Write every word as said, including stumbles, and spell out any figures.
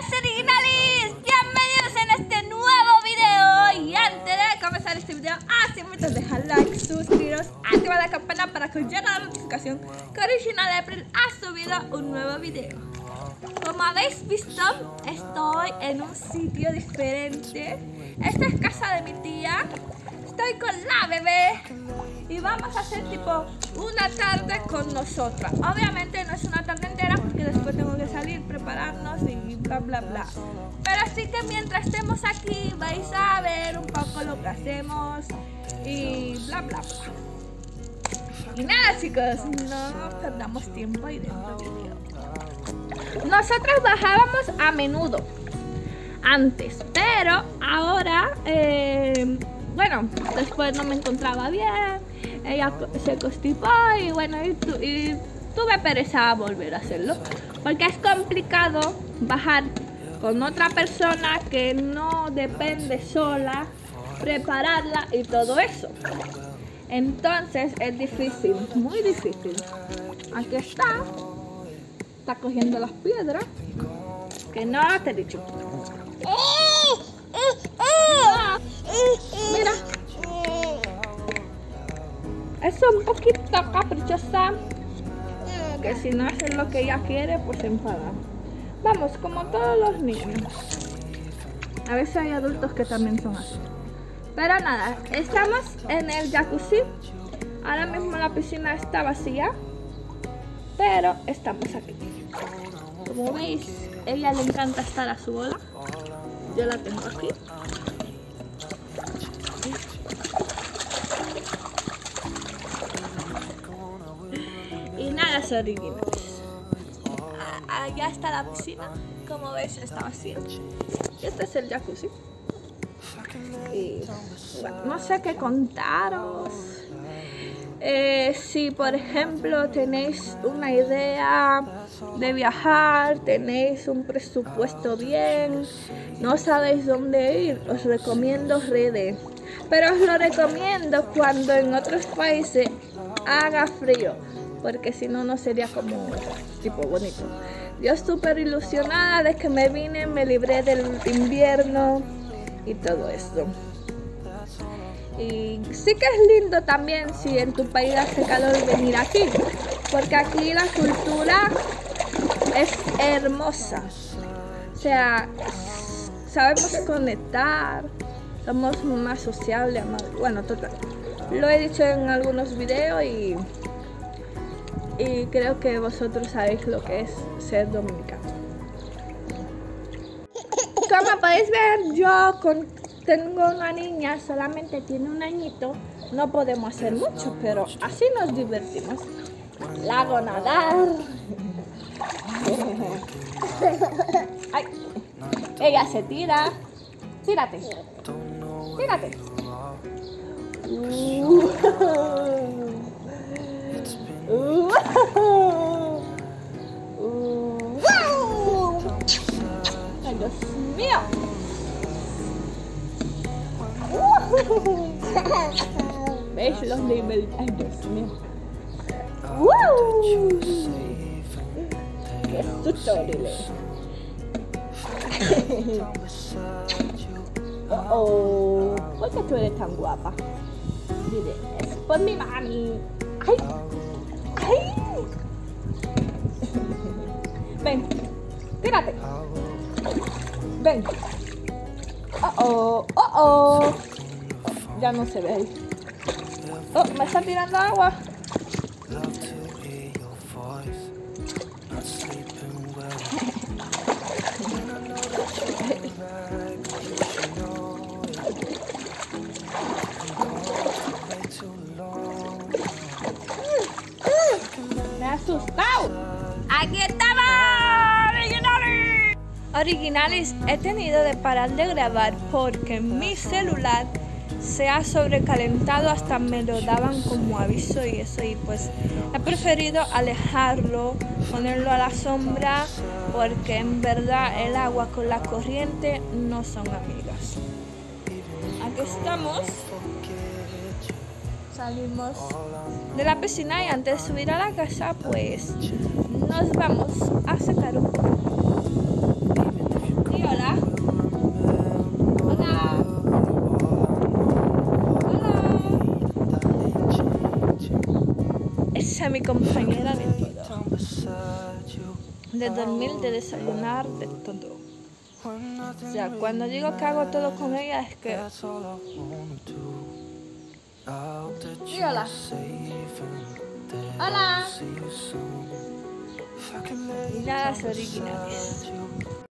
Hola originales, bienvenidos en este nuevo video. Y antes de comenzar este video, así me dejar like, suscribiros, activar la campana para que os llegue la notificación que Original April ha subido un nuevo video. Como habéis visto, estoy en un sitio diferente. Esta es casa de mi tía. Estoy con la bebé y vamos a hacer tipo una tarde con nosotras. Obviamente no es una tarde entera porque después tengo que salir, prepararnos y bla bla bla. Pero sí que mientras estemos aquí vais a ver un poco lo que hacemos y bla bla bla. Y nada chicos, no perdamos tiempo y dentro del video. Nosotros bajábamos a menudo antes, pero ahora eh, bueno, después no me encontraba bien, ella se constipó y bueno, y, tu, y tuve pereza a volver a hacerlo, porque es complicado bajar con otra persona que no depende sola, prepararla y todo eso. Entonces es difícil, muy difícil. Aquí está, está cogiendo las piedras, que no te he dicho. Mira, es un poquito caprichosa, que si no hace lo que ella quiere, pues se enfada. Vamos, como todos los niños. A veces hay adultos que también son así. Pero nada, estamos en el jacuzzi. Ahora mismo la piscina está vacía, pero estamos aquí. Como veis, a ella le encanta estar a su bola. Yo la tengo aquí. Y nada, originales. Allá está la piscina. Como veis, está vacía. Este es el jacuzzi. Y bueno, no sé qué contaros. Eh, si por ejemplo tenéis una idea de viajar, tenéis un presupuesto bien, no sabéis dónde ir, os recomiendo Rede. Pero os lo recomiendo cuando en otros países haga frío, porque si no, no sería como tipo bonito. Yo súper ilusionada de que me vine, me libré del invierno y todo esto. Y sí que es lindo también si en tu país hace calor venir aquí, porque aquí la cultura es hermosa. O sea, sabemos conectar, somos más sociables, más, bueno, total. Lo he dicho en algunos videos y, y creo que vosotros sabéis lo que es ser dominicano. Como podéis ver, yo con, tengo una niña, solamente tiene un añito, no podemos hacer mucho, pero así nos divertimos. La hago nadar. Ay, ella se tira. Tírate. Tírate. Uh. Uh. Uh. Ay, Dios mío. ¿Veis los niveles? Ay, Dios mío. ¡Wow! ¡Qué tutorial! Oh, oh, ¿por qué tú eres tan guapa? Dile, es por mi mami. ¡Ay! ¡Ay! Ven, tírate. Ven. Oh, oh, oh, oh. Ya no se ve ahí. Oh, me está tirando agua. Me ha asustado. Aquí estamos, originales. Originales, he tenido de parar de grabar porque mi celular se ha sobrecalentado, hasta me lo daban como aviso y eso, y pues he preferido alejarlo, ponerlo a la sombra, porque en verdad el agua con la corriente no son amigas. Aquí estamos, salimos de la piscina y antes de subir a la casa pues nos vamos a sacar un poco. sea mi compañera de todo. De dormir, de desayunar, de todo. O sea, cuando digo que hago todo con ella es que... Y hola. Hola. Y nada, es original.